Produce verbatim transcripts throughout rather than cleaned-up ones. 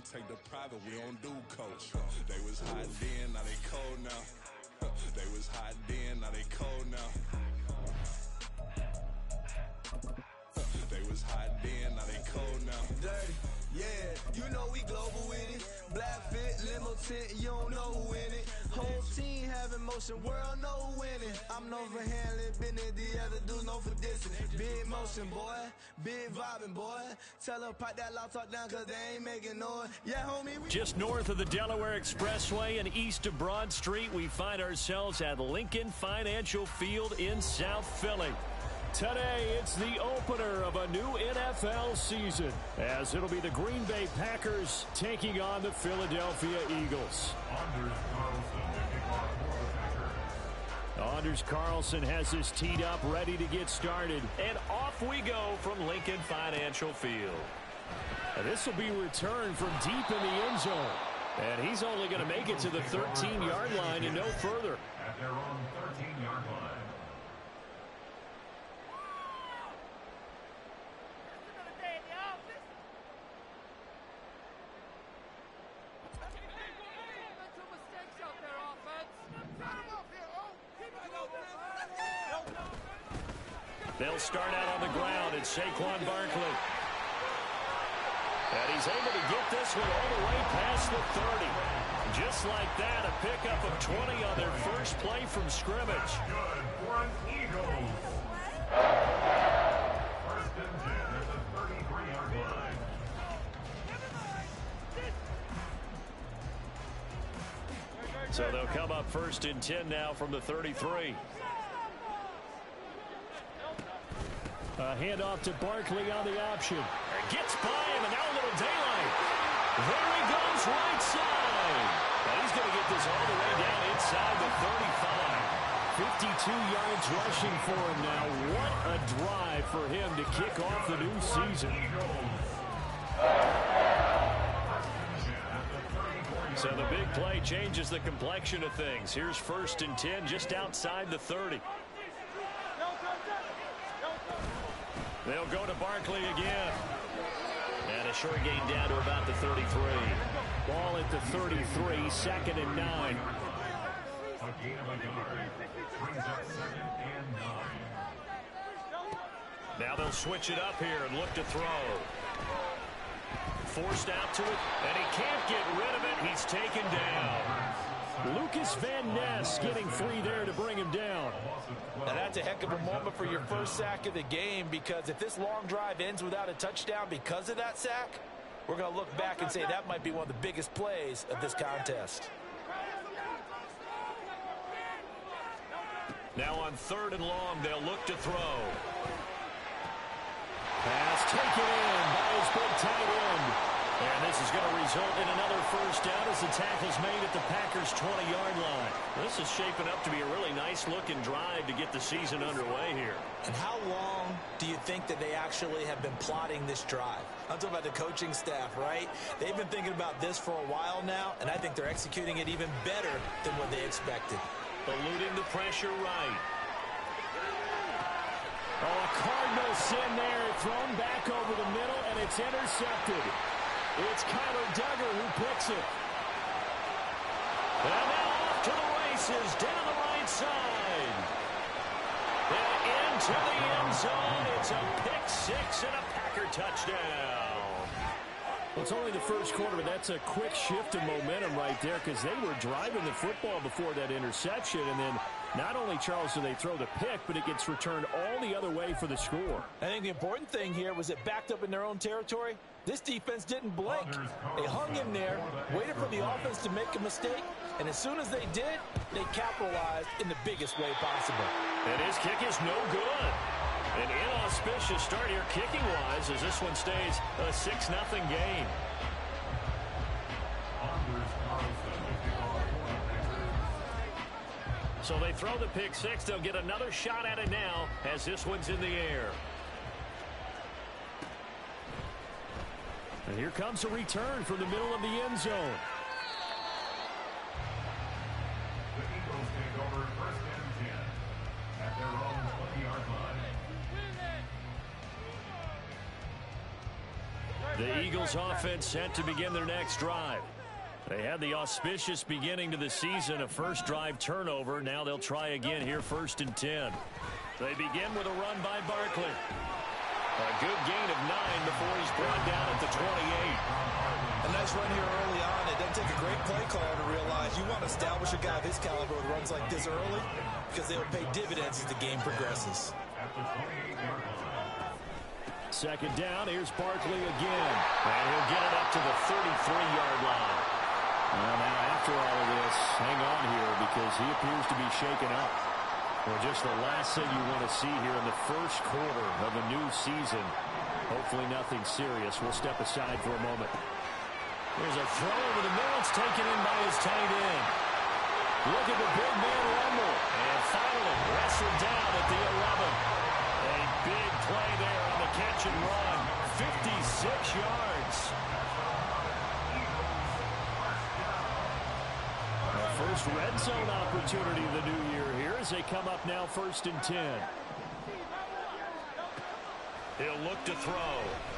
take the private, we don't do coach. They was hot then, now they cold now. They was hot then, now they cold now. They was hot then, now they cold now. Dirty, yeah, you know we global with it. Black fit, limo tint, you don't know who in it. Whole team having motion, world know who winning. I'm known for handling business, the other dudes known for dissing. Big motion, boy, big vibing, boy. Tell her pipe that loud talk down, cause they ain't making noise. Yeah, homie, we just north of the Delaware Expressway and east of Broad Street, we find ourselves at Lincoln Financial Field in South Philly. Today, it's the opener of a new N F L season, as it'll be the Green Bay Packers taking on the Philadelphia Eagles. Anders Carlson has his teed up, ready to get started. And off we go from Lincoln Financial Field. And this will be returned from deep in the end zone. And he's only going to make it to the thirteen-yard line and no further. At their own thirteen-yard line. They'll start out on the ground. It's Saquon Barkley. And he's able to get this one all the way past the thirty. Just like that, a pickup of twenty on their first play from scrimmage. Good for an Eagles. First and ten at the thirty-three-yard line. So they'll come up first and ten now from the thirty-three. A handoff to Barkley on the option. Gets by him, and now a little daylight. There he goes, right side. And he's going to get this all the way down inside the thirty-five. fifty-two yards rushing for him now. What a drive for him to kick off the new season. So the big play changes the complexion of things. Here's first and ten just outside the thirty. They'll go to Barkley again. And a short gain down to about the thirty-three. Ball at the thirty-three, second and nine. A gain of a yard. Brings up second and nine. Now they'll switch it up here and look to throw. Forced out to it, and he can't get rid of it. He's taken down. Lucas Van Ness getting free there to bring him down. Now that's a heck of a moment for your first sack of the game, because if this long drive ends without a touchdown because of that sack, we're going to look back and say that might be one of the biggest plays of this contest. Now on third and long, they'll look to throw. Pass taken in by his big tight end. And this is going to result in another first down as the tackle's made at the Packers' twenty-yard line. This is shaping up to be a really nice-looking drive to get the season underway here. And how long do you think that they actually have been plotting this drive? I'm talking about the coaching staff, right? They've been thinking about this for a while now, and I think they're executing it even better than what they expected. Eluding the pressure right. Oh, a Cardinal sin there, thrown back over the middle, and it's intercepted. It's Kyler Duggar who picks it. And now off to the races, down the right side. And into the end zone. It's a pick six and a Packer touchdown. Well, it's only the first quarter, but that's a quick shift in momentum right there, because they were driving the football before that interception, and then not only, Charles, do they throw the pick, but it gets returned all the other way for the score. I think the important thing here was it backed up in their own territory. This defense didn't blink. They hung in there, waited for the offense to make a mistake, and as soon as they did, they capitalized in the biggest way possible. And his kick is no good. An inauspicious start here kicking-wise as this one stays a six nothing game. So they throw the pick six. They'll get another shot at it now as this one's in the air. And here comes a return from the middle of the end zone. The Eagles take over first and ten at their own twenty-yard line. The Eagles Eagles offense set to begin their next drive. They had the auspicious beginning to the season, a first drive turnover. Now they'll try again here, first and ten. They begin with a run by Barkley. A good gain of nine before he's brought down at the twenty-eight. A nice run here early on. It doesn't take a great play caller to realize you want to establish a guy of his caliber with runs like this early because they'll pay dividends as the game progresses. Second down, here's Barkley again. And he'll get it up to the thirty-three-yard line. Well, now after all of this, hang on here because he appears to be shaken up. Well, just the last thing you want to see here in the first quarter of a new season. Hopefully nothing serious. We'll step aside for a moment. There's a throw over the middle. It's taken in by his tight end. Look at the big man rumble. And finally wrestled down at the eleven. A big play there on the catch and run. fifty-six yards. Our first red zone opportunity of the new year here as they come up now first and ten. He'll look to throw.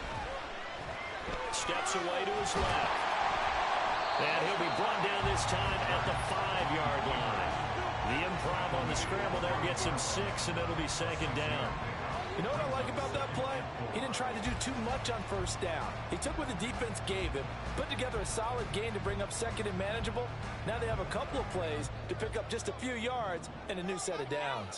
Steps away to his left. And he'll be brought down this time at the five-yard line. The improv on the scramble there gets him six, and it'll be second down. You know what I like about that play? He didn't try to do too much on first down. He took what the defense gave him, put together a solid gain to bring up second and manageable. Now they have a couple of plays to pick up just a few yards and a new set of downs.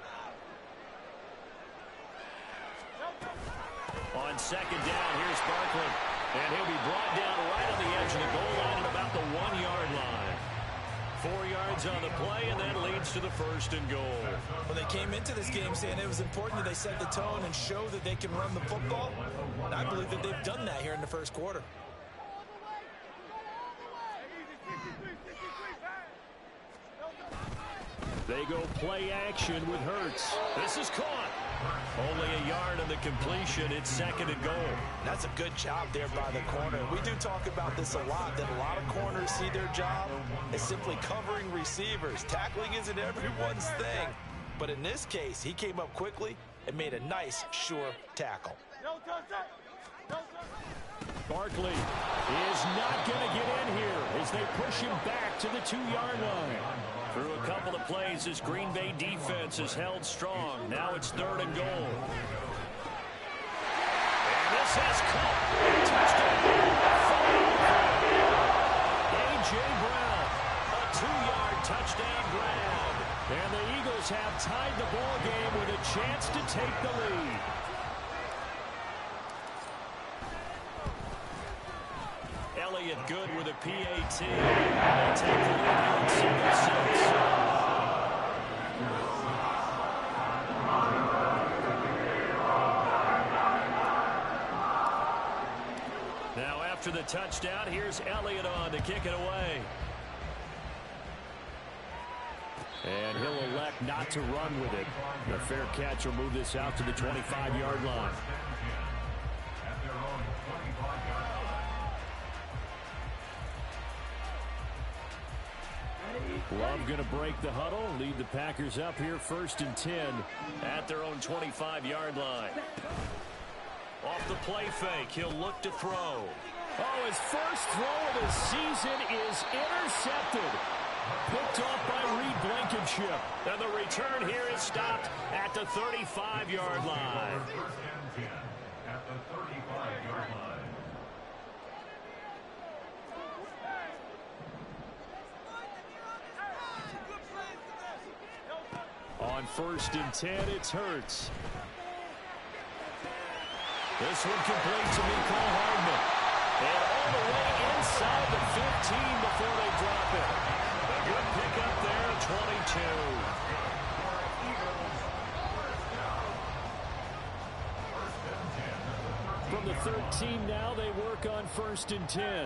On second down, here's Barkley. And he'll be brought down right on the edge of the goal line at about the one-yard line. Four yards on the play, and that leads to the first and goal. When they came into this game saying it was important that they set the tone and show that they can run the football, and I believe that they've done that here in the first quarter. They go play action with Hurts. This is caught. Only a yard on the completion. It's second and goal. That's a good job there by the corner. We do talk about this a lot, that a lot of corners see their job as simply covering receivers. Tackling isn't everyone's thing. But in this case, he came up quickly and made a nice, sure tackle. Barkley is not going to get in here as they push him back to the two-yard line. Through a couple of plays, this Green Bay defense is held strong. Now it's third and goal. And this is caught. Touchdown. A J. Brown, a two-yard touchdown grab. And the Eagles have tied the ball game with a chance to take the lead. Elliott good with a P A T. They take the lead here at seven six. Now after the touchdown, here's Elliott on to kick it away. And he'll elect not to run with it. The fair catch will move this out to the twenty-five-yard line. Love going to break the huddle, lead the Packers up here first and ten at their own twenty-five-yard line. Off the play fake, he'll look to throw. Oh, his first throw of the season is intercepted. Picked off by Reed Blankenship. And the return here is stopped at the thirty-five-yard line. At the thirty-five-yard line. On first and ten, it's Hurts. This one complete to Mecole Hardman. And all the way inside the fifteen before they drop it. A good pickup there at twenty-two. From the thirteen now, they work on first and ten.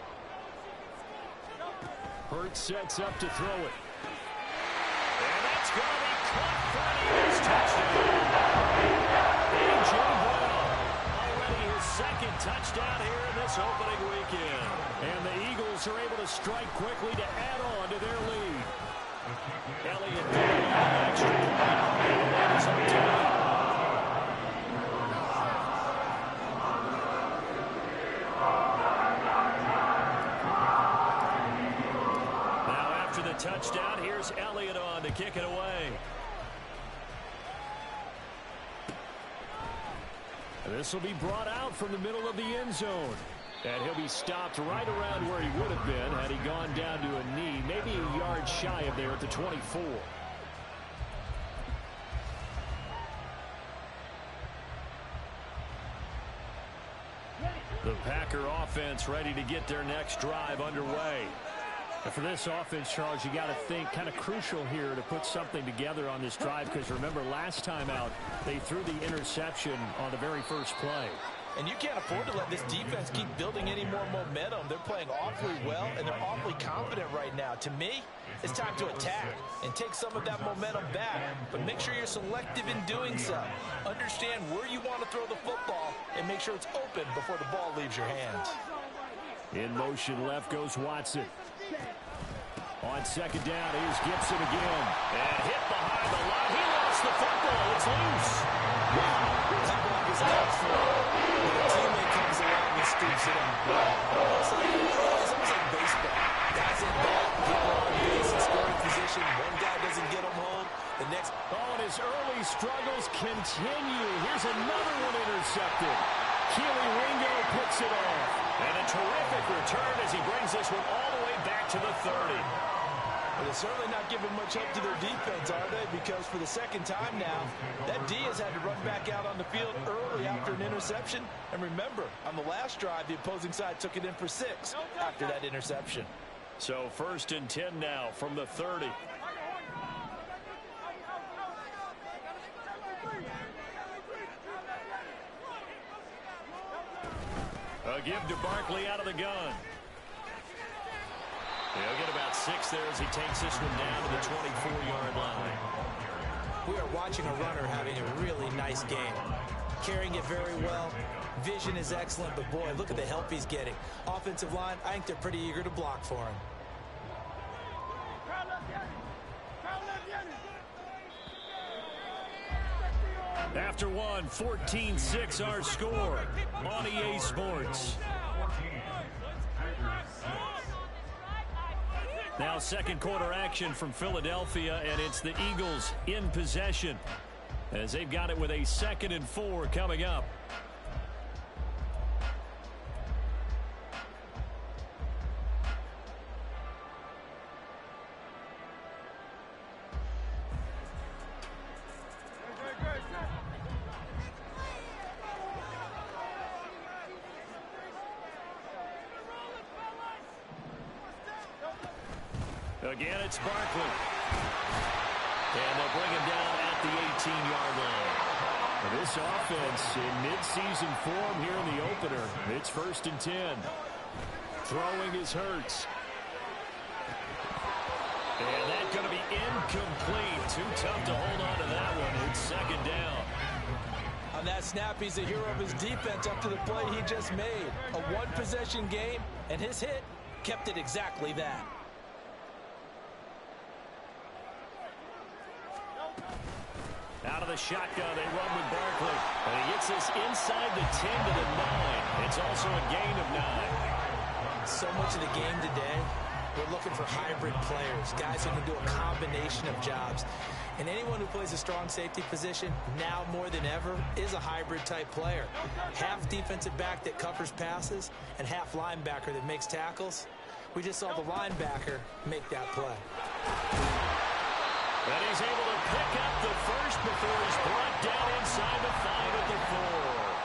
Hurts sets up to throw it. And that's going to be caught for an Eagles touchdown. A J. Brown, already his second touchdown here in this opening weekend. And the Eagles are able to strike quickly to add on to their lead. Elliott doing the extra point. And that is up to him. touchdown. Here's Elliott on to kick it away. And this will be brought out from the middle of the end zone. And he'll be stopped right around where he would have been had he gone down to a knee, maybe a yard shy of there at the twenty-four. The Packer offense ready to get their next drive underway. And for this offense, Charles, you got to think kind of crucial here to put something together on this drive, because remember last time out they threw the interception on the very first play. And you can't afford to let this defense keep building any more momentum. They're playing awfully well, and they're awfully confident right now. To me, it's time to attack and take some of that momentum back, but make sure you're selective in doing so. Understand where you want to throw the football and make sure it's open before the ball leaves your hands. In motion left goes Watson. On second down, here's Gibson again. And hit behind the line. He lost the football. It's loose. That block is out for when a teammate comes along and scoops it up. It's, like, it's almost like baseball. Guys in back, get on base and scoring position. One guy doesn't get him home. The next. Oh, and his early struggles continue. Here's another one intercepted. Keely Ringo puts it off. And a terrific return as he brings this one all the way back to the thirty. Well, they're certainly not giving much help to their defense, are they? Because for the second time now, that D has had to run back out on the field early after an interception. And remember, on the last drive, the opposing side took it in for six after that interception. So first and ten now from the thirty. A give to Barkley out of the gun. He'll get about six there as he takes this one down to the twenty-four-yard line. We are watching a runner having a really nice game. Carrying it very well. Vision is excellent, but boy, look at the help he's getting. Offensive line, I think they're pretty eager to block for him. After one, fourteen six our score on E A Sports. Now second quarter action from Philadelphia, and it's the Eagles in possession as they've got it with a second and four coming up. Again, it's Barkley. And they'll bring him down at the eighteen-yard line. This offense in mid-season form here in the opener. It's first and ten. Throwing is Hurts. And that's going to be incomplete. Too tough to hold on to that one. It's second down. On that snap, he's a hero of his defense up to the play he just made. A one-possession game, and his hit kept it exactly that. Out of the shotgun, they run with Barkley. And he gets this inside the ten to the nine. It's also a gain of nine. So much of the game today, we're looking for hybrid players, guys who can do a combination of jobs. And anyone who plays a strong safety position, now more than ever, is a hybrid type player. Half defensive back that covers passes and half linebacker that makes tackles. We just saw the linebacker make that play. And he's able to pick up the first before he's brought down inside the five at the four.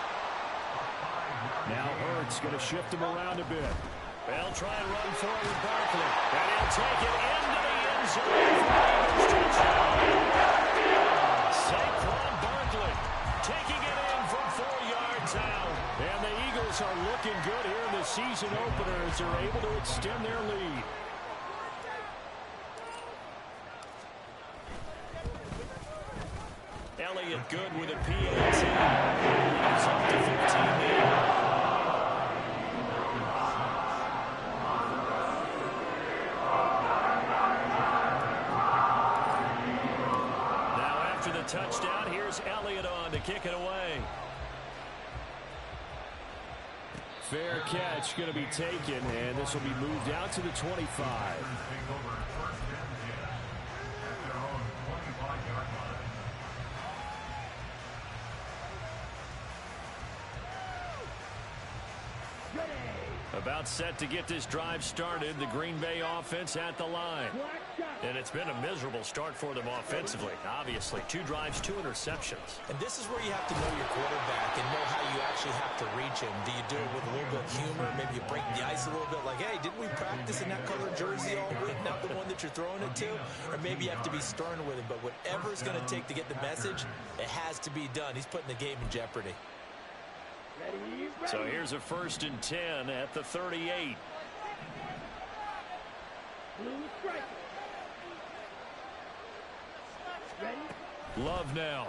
Now Hurts going to shift him around a bit. They'll try and run forward with Barkley. And he'll take it into the end zone for Eagles touchdown. Saquon Barkley taking it in from four yards out. And the Eagles are looking good here in the season opener as they're able to extend their lead. Elliott good with a P A T. He's up to fifteen now. Now after the touchdown, here's Elliott on to kick it away. Fair catch going to be taken, and this will be moved out to the twenty-five. about set to get this drive started. The Green Bay offense at the line. And it's been a miserable start for them offensively. Obviously, two drives, two interceptions. And this is where you have to know your quarterback and know how you actually have to reach him. Do you do it with a little bit of humor? Maybe you break the ice a little bit like, hey, didn't we practice in that colored jersey all week? Not the one that you're throwing it to? Or maybe you have to be stern with him. But whatever it's going to take to get the message, it has to be done. He's putting the game in jeopardy. So here's a first and ten at the thirty-eight. Love now.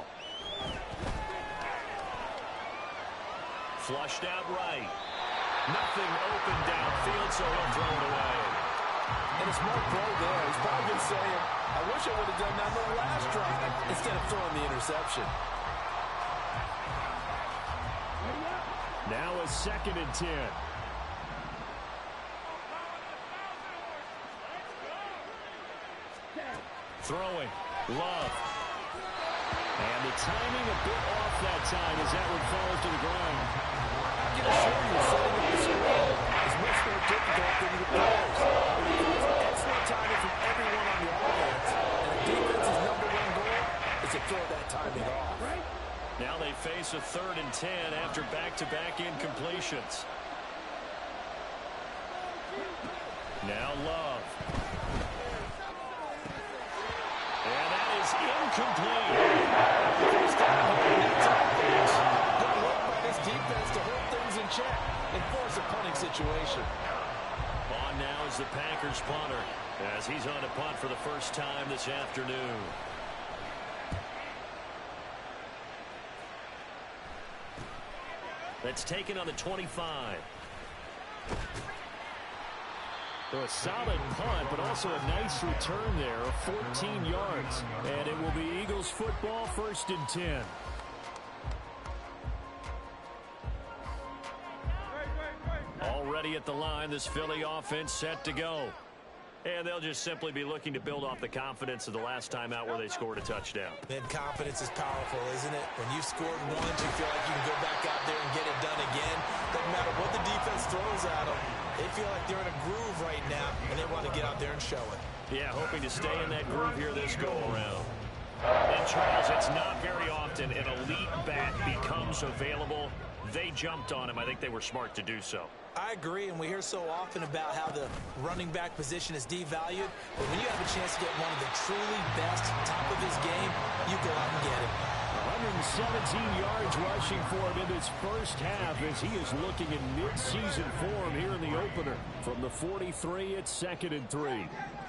Flushed out right. Nothing open downfield, so he'll throw it away. And a smart throw there. He's probably saying, I wish I would have done that on the last drive instead of throwing the interception. Now a second and ten. Throwing. Love. And the timing a bit off that time as that one falls to the ground. I can assure you, setting up the screen is much more difficult than the players. Excellent timing from everyone on the offense. And the defense's number one goal is to throw that timing off. Now they face a third and ten after back-to-back incompletions. Now Love. And that is incomplete. First down here, that's offense. Good work by this defense to hold things in check and force a punting situation. On now is the Packers punter as he's on a punt for the first time this afternoon. That's taken on the twenty-five. So a solid punt, but also a nice return there of fourteen yards. And it will be Eagles football, first and ten. Already at the line, this Philly offense set to go. And they'll just simply be looking to build off the confidence of the last time out where they scored a touchdown. Man, confidence is powerful, isn't it? When you've scored once, you feel like you can go back out there and get it done again. Doesn't matter what the defense throws at them. They feel like they're in a groove right now, and they want to get out there and show it. Yeah, hoping to stay in that groove here this go-around. And, Charles, it's not very often an elite back becomes available. They jumped on him. I think they were smart to do so. I agree, and we hear so often about how the running back position is devalued. But when you have a chance to get one of the truly best, top of his game, you go out and get it. one hundred seventeen yards rushing for him in this first half as he is looking in mid-season form here in the opener. From the forty-three, it's second and three.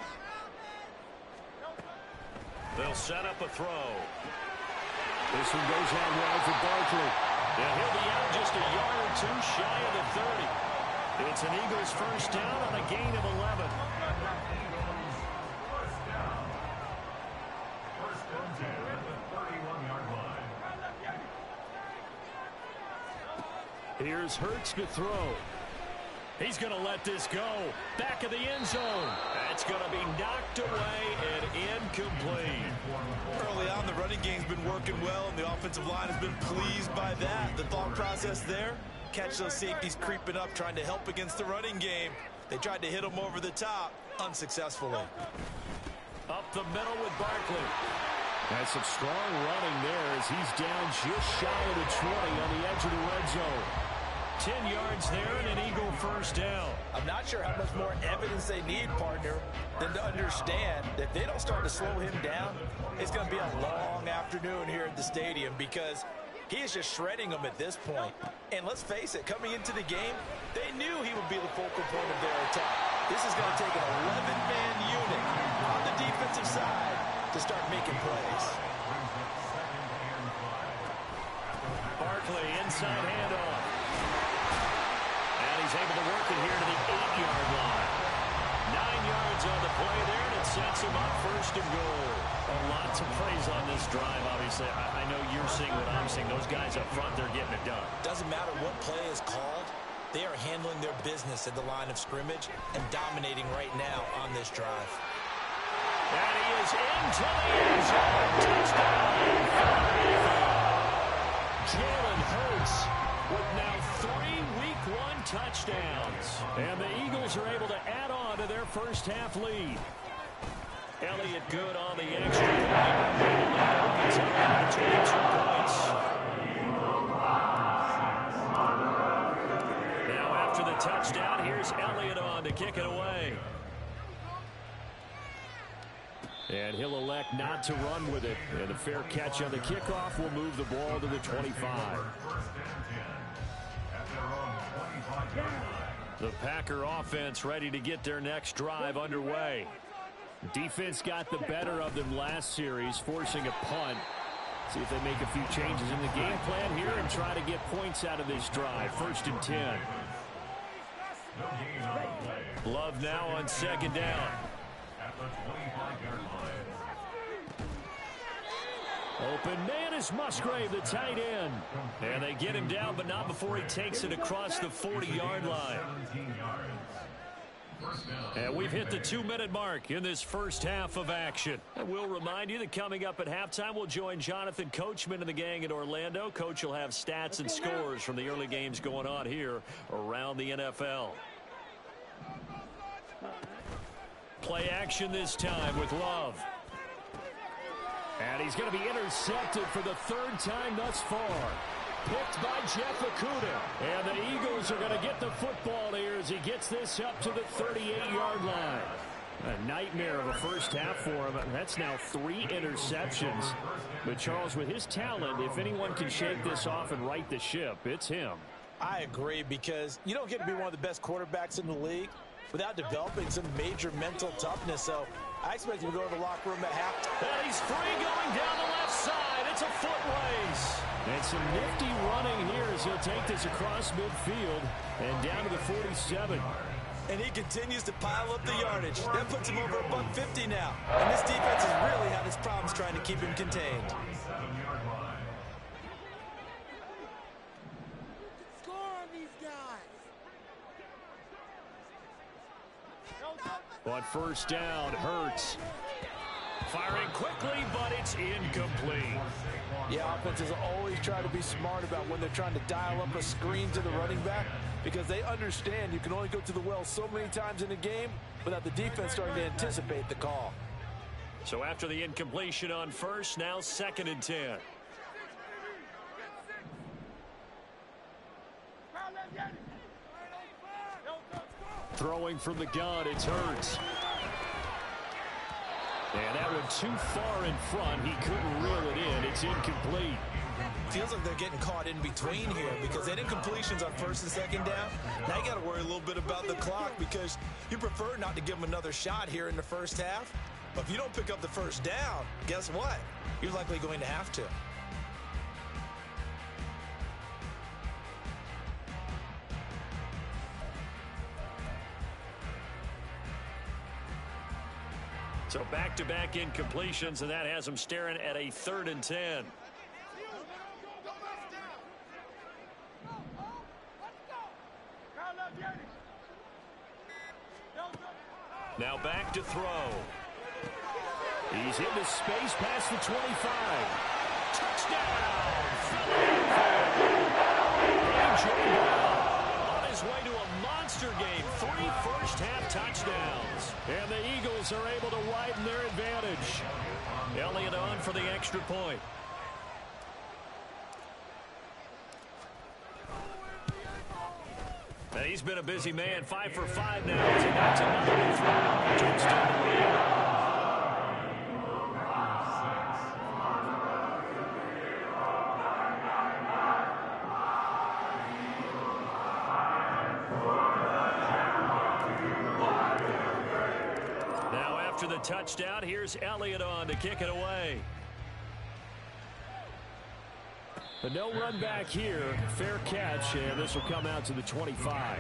They'll set up a throw. This one goes out wide for Barkley. And he'll be out just a yard or two shy of the thirty. It's an Eagles first down on a gain of eleven. First and ten at the thirty-one-yard line. Here's Hurts to throw. He's going to let this go. Back of the end zone. That's going to be knocked away and incomplete. Early on, the running game's been working well, and the offensive line has been pleased by that. The thought process there, catch those safeties creeping up, trying to help against the running game. They tried to hit them over the top, unsuccessfully. Up the middle with Barkley. That's some strong running there as he's down just shy of the twenty on the edge of the red zone. ten yards there and an Eagle first down. I'm not sure how much more evidence they need, partner, than to understand that if they don't start to slow him down, it's going to be a long afternoon here at the stadium because he is just shredding them at this point. And let's face it, coming into the game, they knew he would be the focal point of their attack. This is going to take an eleven-man unit on the defensive side to start making plays. Barkley, inside handoff. And he's able to work it here to the eight-yard line. Nine yards on the play there, and it sets him up first and goal. A lot to praise on this drive, obviously. I, I know you're seeing what I'm seeing. Those guys up front, they're getting it done. Doesn't matter what play is called. They are handling their business at the line of scrimmage and dominating right now on this drive. And he is into the end zone. Touchdown. Jalen Hurts with now three week one touchdowns. And the Eagles are able to add on to their first half lead. Elliott good on the extra point. twenty-two points. Now after the touchdown, here's Elliott on to kick it away. And he'll elect not to run with it. And a fair catch on the kickoff will move the ball to the twenty-five. The Packer offense ready to get their next drive underway. Defense got the better of them last series, forcing a punt. See if they make a few changes in the game plan here and try to get points out of this drive. First and ten. Love now on second down. Open man is Musgrave, the tight end. And they get him down, but not before he takes it across the forty-yard line. And we've hit the two-minute mark in this first half of action. And we'll remind you that coming up at halftime, we'll join Jonathan Coachman and the gang in Orlando. Coach will have stats and scores from the early games going on here around the N F L. Play action this time with Love. And he's going to be intercepted for the third time thus far. Picked by Jeff Okudah. And the Eagles are going to get the football here as he gets this up to the thirty-eight-yard line. A nightmare of a first half for him. That's now three interceptions. But Charles, with his talent, if anyone can shake this off and right the ship, it's him. I agree, because you don't get to be one of the best quarterbacks in the league without developing some major mental toughness. So I expect him to go to the locker room at half. And he's free going down the left side. It's a foot race. And some nifty running here as he'll take this across midfield and down to the forty-seven. And he continues to pile up the yardage. That puts him over a buck fifty now. And this defense has really had its problems trying to keep him contained. Score on these guys. On first down, Hurts. Firing quickly, but it's incomplete. Yeah, offenses always try to be smart about when they're trying to dial up a screen to the running back, because they understand you can only go to the well so many times in a game without the defense starting to anticipate the call. So after the incompletion on first, now second and ten. Throwing from the gun, it's Hurts. And that one too far in front. He couldn't reel it in. It's incomplete. Feels like they're getting caught in between here, because they did incompletions on first and second down. Now you got to worry a little bit about the clock, because you prefer not to give them another shot here in the first half. But if you don't pick up the first down, guess what? You're likely going to have to. So back-to-back incompletions, and that has them staring at a third and ten. Now back to throw. He's into space past the twenty-five. Touchdown! A J Brown on his way to a monster game. Three first-half touchdowns. And the Eagles are able to widen their advantage. Elliott on for the extra point. Now he's been a busy man, five for five now. As he knocks another throw. Touchdown to lead. Now after the touchdown, here's Elliott on to kick it away. But no run back here. Fair catch, and this will come out to the twenty-five.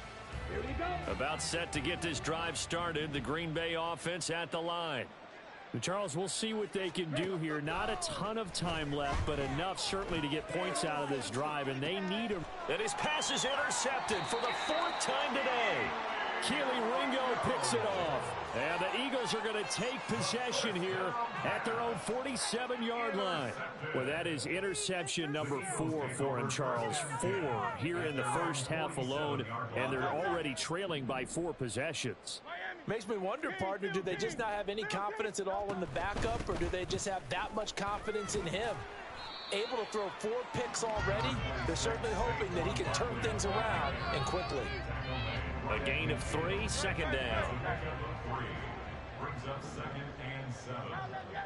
About set to get this drive started. The Green Bay offense at the line. Charles, we'll see what they can do here. Not a ton of time left, but enough certainly to get points out of this drive, and they need them. And his pass is intercepted for the fourth time today. Keely Ringo picks it off. And the Eagles are going to take possession here at their own forty-seven yard line. Well, that is interception number four for him, Charles. Four here in the first half alone, and they're already trailing by four possessions. Makes me wonder, partner, do they just not have any confidence at all in the backup, or do they just have that much confidence in him? Able to throw four picks already, they're certainly hoping that he can turn things around and quickly. A gain of three, second down. Brings up second and seven.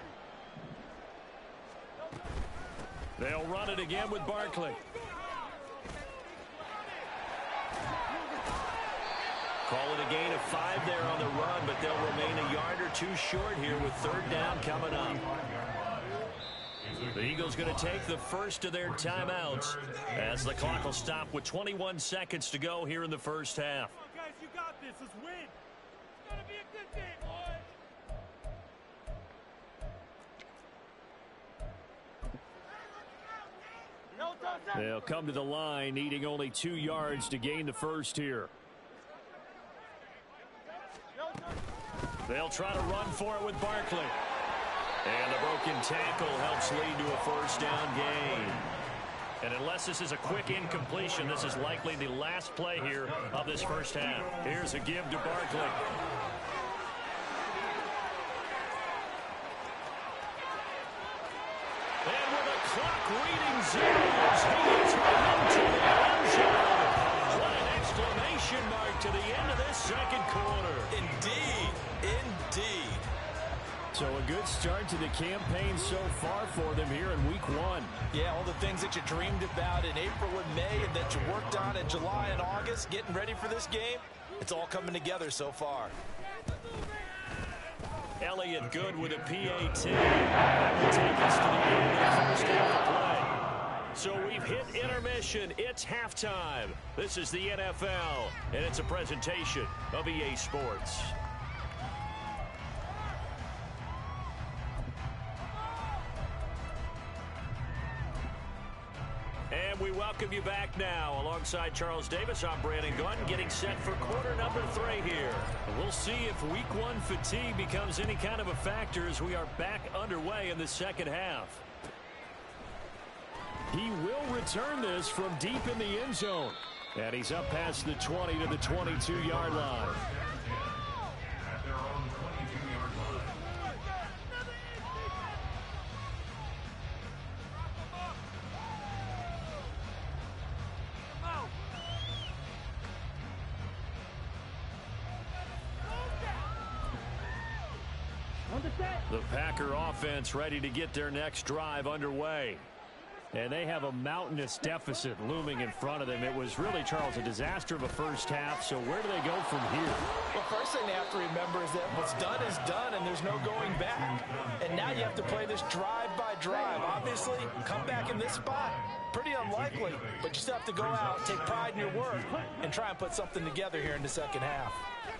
They'll run it again with Barkley. Call it a gain of five there on the run, but they'll remain a yard or two short here with third down coming up. The Eagles going to take the first of their timeouts as the clock will stop with twenty-one seconds to go here in the first half. Come on, guys, you got this. Let's win. It's going to be a good game, boys. They'll come to the line, needing only two yards to gain the first here. They'll try to run for it with Barkley. And the broken tackle helps lead to a first down gain. And unless this is a quick incompletion, this is likely the last play here of this first half. Here's a give to Barkley. And with a clock reading zeros, he is right into the end zone. What an exclamation mark to the end of this second quarter. Indeed, indeed. So a good start to the campaign so far for them here in week one. Yeah, all the things that you dreamed about in April and May and that you worked on in July and August, getting ready for this game, it's all coming together so far. Elliott good with a P A T. That will take us to the end of the first half of play. So we've hit intermission. It's halftime. This is the N F L, and it's a presentation of E A Sports. And we welcome you back now. Alongside Charles Davis, I'm Brandon Gunn, getting set for quarter number three here. We'll see if week one fatigue becomes any kind of a factor as we are back underway in the second half. He will return this from deep in the end zone. And he's up past the twenty to the twenty-two yard line. At their own twenty-two yard line. The Packer offense ready to get their next drive underway. And they have a mountainous deficit looming in front of them. It was really, Charles, a disaster of a first half. So where do they go from here? Well, first thing they have to remember is that what's done is done and there's no going back. And now you have to play this drive by drive. Obviously, come back in this spot, pretty unlikely. But you still have to go out, take pride in your work, and try and put something together here in the second half.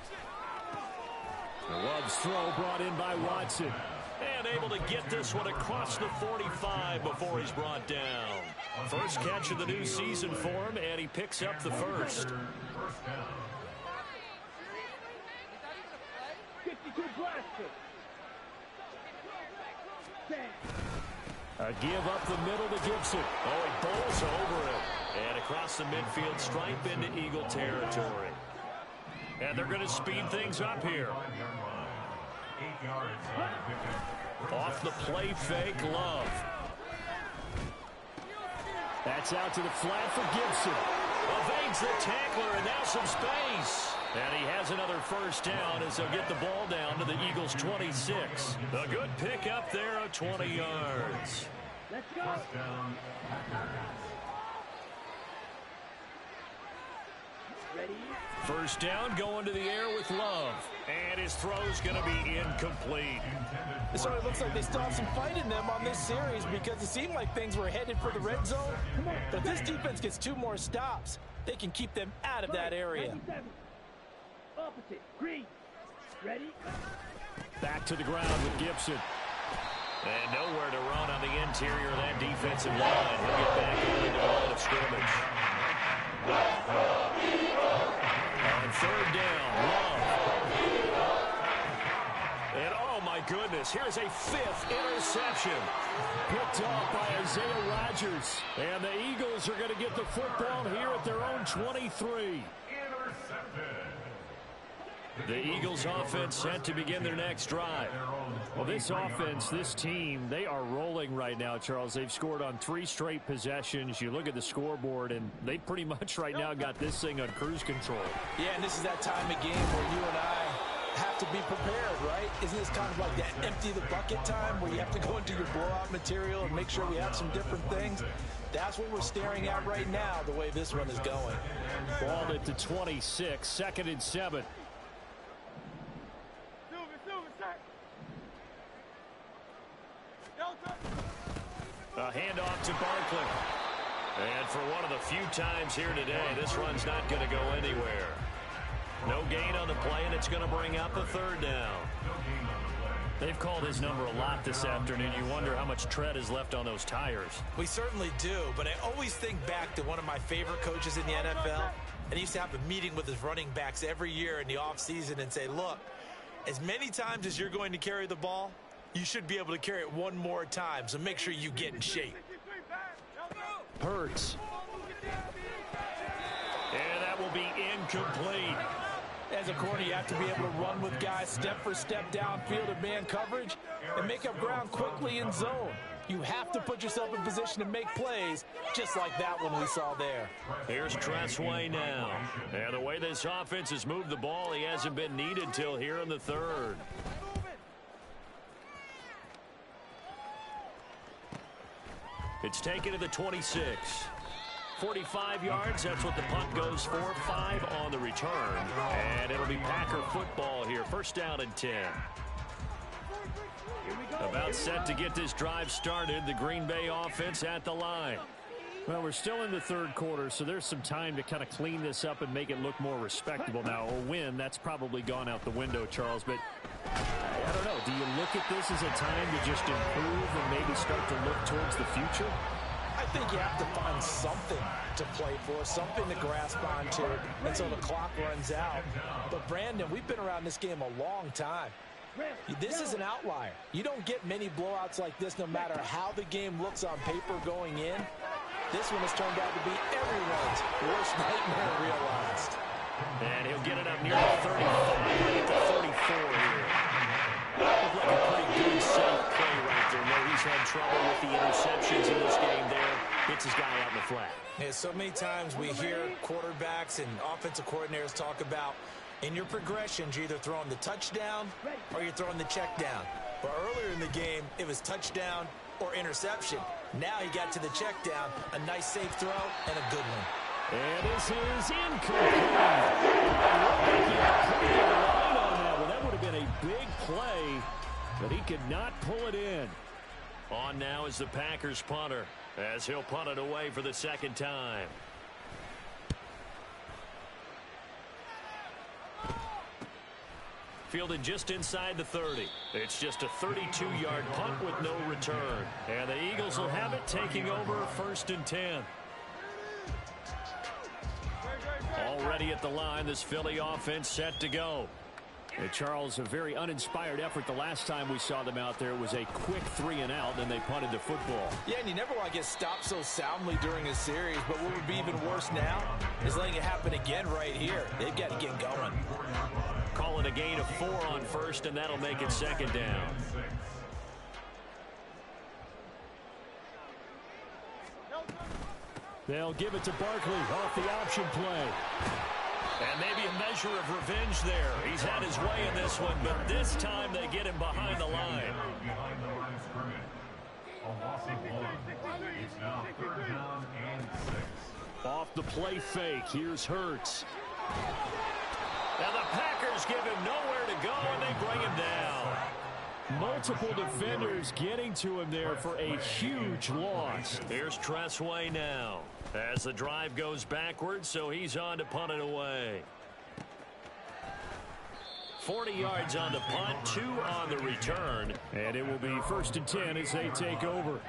Love's throw brought in by Watson. And able to get this one across the forty-five before he's brought down. First catch of the new season for him, and he picks up the first. A give up the middle to Gibson. Oh, he bowls over it. And across the midfield stripe into Eagle territory. And they're going to speed things up here. Off the play fake, Love. That's out to the flat for Gibson. Evades the tackler, and now some space. And he has another first down as they'll get the ball down to the Eagles' twenty-six. A good pick up there of twenty yards. Let's go. Ready? First down going to the air with Love. And his throw's going to be incomplete. It sort of looks like they still have some fight in them on this series because it seemed like things were headed for the red zone. But if this defense gets two more stops, they can keep them out of that area. Opposite. Green. Ready? Back to the ground with Gibson. And nowhere to run on the interior of that defensive line. He'll get back into the line of scrimmage. On third down, Love. And oh my goodness, here's a fifth interception. Picked off by Isaiah Rodgers. And the Eagles are going to get the football here at their own twenty-three. The Eagles offense set to begin their next drive. Well, this offense, this team, they are rolling right now, Charles. They've scored on three straight possessions. You look at the scoreboard, and they pretty much right now got this thing on cruise control. Yeah, and this is that time of game where you and I have to be prepared, right? Isn't this kind of like that empty the bucket time where you have to go into your blowout material and make sure we have some different things? That's what we're staring at right now, the way this one is going. Ball at the twenty-six, second and seven. A handoff to Barkley. And for one of the few times here today, this run's not going to go anywhere. No gain on the play, and it's going to bring up a third down. They've called his number a lot this afternoon. You wonder how much tread is left on those tires. We certainly do, but I always think back to one of my favorite coaches in the N F L, and he used to have a meeting with his running backs every year in the offseason and say, look, as many times as you're going to carry the ball, you should be able to carry it one more time, so make sure you get in shape. Hurts. And that will be incomplete. As a corner, you have to be able to run with guys step for step downfield in man coverage and make up ground quickly in zone. You have to put yourself in position to make plays, just like that one we saw there. Here's Tressway now. And the way this offense has moved the ball, he hasn't been needed till here in the third. It's taken to the twenty-six. forty-five yards, that's what the punt goes for. Five on the return. And it'll be Packer football here. First down and ten. About set to get this drive started. The Green Bay offense at the line. Well, we're still in the third quarter, so there's some time to kind of clean this up and make it look more respectable. Now, a win, that's probably gone out the window, Charles, but I don't know. Do you look at this as a time to just improve and maybe start to look towards the future? I think you have to find something to play for, something to grasp onto until the clock runs out. But, Brandon, we've been around this game a long time. This is an outlier. You don't get many blowouts like this no matter how the game looks on paper going in. This one has turned out to be everyone's worst nightmare realized. And he'll get it up near the thirty-five, right at the thirty-four here. Looked like a pretty good, safe play right there. No, he's had trouble with the interceptions in this game there. Gets his guy out in the flat. Yeah, so many times we hear quarterbacks and offensive coordinators talk about in your progressions, you're either throwing the touchdown or you're throwing the check down. But earlier in the game, it was touchdown or interception. Now he got to the check down, a nice safe throw, and a good one. And this is incomplete. I looked like he had pretty good line on that one. That would have been a big play, but he could not pull it in. On now is the Packers punter, as he'll punt it away for the second time. Fielded just inside the thirty. It's just a thirty-two yard punt with no return. And the Eagles will have it, taking over first and ten. Already at the line, this Philly offense set to go. And Charles, a very uninspired effort. The last time we saw them out there was a quick three and out, and they punted the football. Yeah, and you never want to get stopped so soundly during a series, but what would be even worse now is letting it happen again right here. They've got to get going. Call it a gain of four on first, and that'll make it second down. They'll give it to Barkley off the option play. And maybe a measure of revenge there. He's had his way in this one, but this time they get him behind the line. Behind the line of scrimmage. A loss of one. It's now third down and six. Off the play fake, here's Hurts. Now the Packers give him nowhere to go, and they bring him down. Multiple defenders getting to him there for a huge loss. Here's Tressway now as the drive goes backwards, so he's on to punt it away. forty yards on the punt, two on the return. And it will be first and ten as they take over.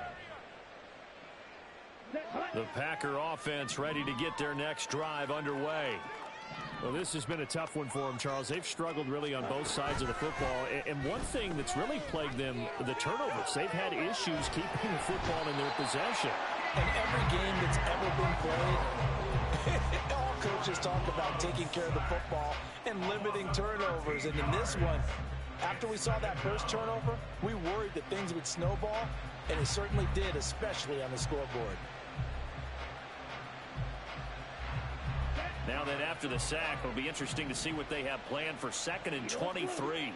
The Packer offense ready to get their next drive underway. Well, this has been a tough one for them, Charles. They've struggled really on both sides of the football. And one thing that's really plagued them, the turnovers. They've had issues keeping the football in their possession. In every game that's ever been played, all coaches talk about taking care of the football and limiting turnovers. And in this one, after we saw that first turnover, we worried that things would snowball, and it certainly did, especially on the scoreboard. Now then, after the sack, it'll be interesting to see what they have planned for second and twenty-three.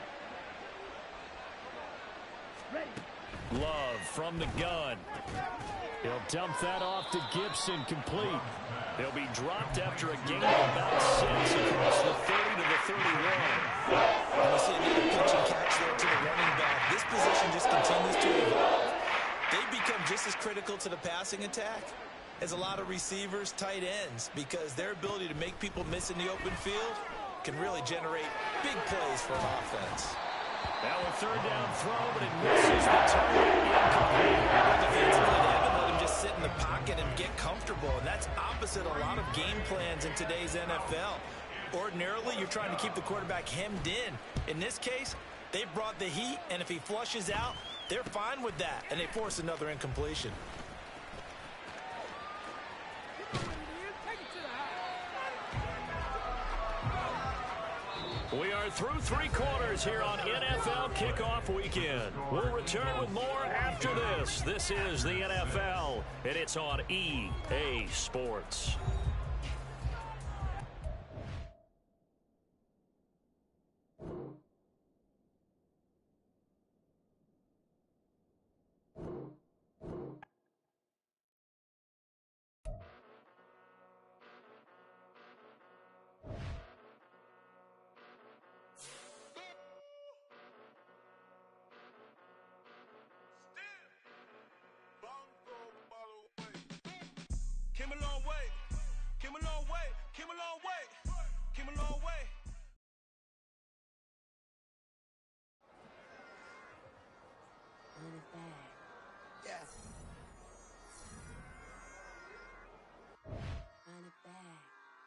Love from the gun. He'll dump that off to Gibson, complete. They'll be dropped after a gain of about six across the thirty to the thirty-one. And we see another pitch and catch there to the running back. This position just continues to evolve. They become just as critical to the passing attack as a lot of receivers, tight ends, because their ability to make people miss in the open field can really generate big plays for an offense. Now a third down throw, but it misses the target. Incomplete. Defensively, they haven't let him just sit in the pocket and get comfortable, and that's opposite a lot of game plans in today's N F L. Ordinarily, you're trying to keep the quarterback hemmed in. In this case, they brought the heat, and if he flushes out, they're fine with that, and they force another incompletion. We are through three quarters here on N F L Kickoff Weekend. We'll return with more after this. This is the N F L, and it's on E A Sports. Came a long way, came a long way, came a long way, came a long way. Run it back. Yeah. Run it back.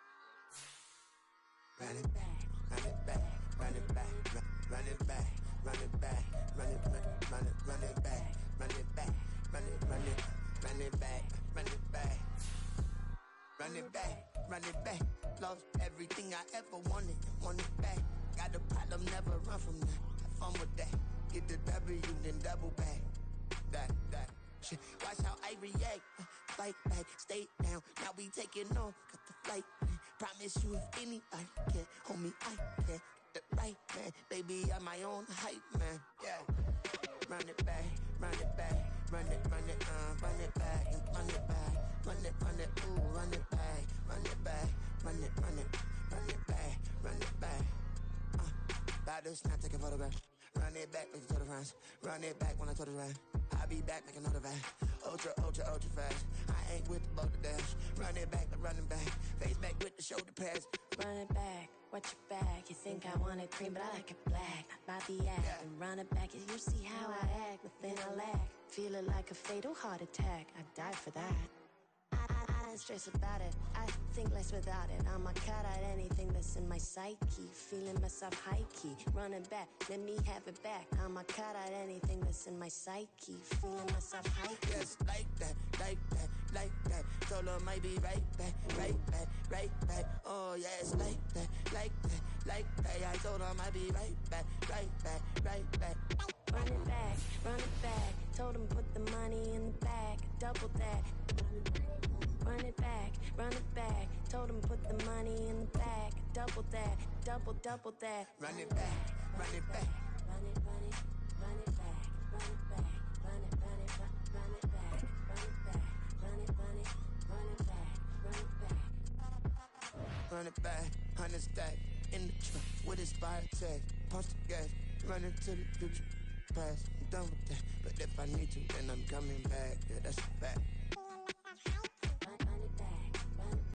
Run it back, run it back, run it back, run it back, run it back, run it, run it, run it back, run it back, run it, run it, run it back, run it back. Run it back, run it back. Lost everything I ever wanted, want it back. Got a problem, never run from that. Have fun with that. Get the W, then double back. That, that. Shit. Watch how I react. Fight back, stay down. Now we taking off, got the flight. Man. Promise you if anybody can, homie, I can. Get the right man, baby, I'm my own hype man. Yeah. Run it back, run it back, run it, run it, uh, run it back, and run it back. Run it, run it, ooh, run it back, run it back, run it, run it, run it back, run it back. Uh, about to snap, take a photograph. Run it back, make the total runs. Run it back when I total run. I'll be back, make another van. Ultra, ultra, ultra fast. I ain't with the boulder dash. Run it back, but running back. Face back with the shoulder pads. Run it back, watch your back. You think I want it cream, but I like it black. Not by the act, Yeah. and run it back. You see how I act, nothing I lack. Feeling like a fatal heart attack. I'd die for that. I, I, I don't stress about it. I think less without it. I'ma cut out anything that's in my psyche. Feeling myself high key. Running back, let me have it back. I'ma cut out anything that's in my psyche. Feeling myself high key. Yes, like that, like that, like that. Told her might be right back, right back, right back. Oh, yes, like that, like that, like that. I told her might be right back, right back, right back. Run it back, run it back. Told him put the money in the bag. Double that. Run it back, run it back. Told him put the money in the bag. Double that, double, double that. Run it back, run it back. Run it, run it, run it back. Run it back, run it, run it, run, run it back. Run it back, run it, run it, run it back. Run it back. Run it back, hundred stack. In the truck with his fire tag. Punch the gas, run into the future. Past, I'm done with that. But if I need to, then I'm coming back. Yeah, that's a fact.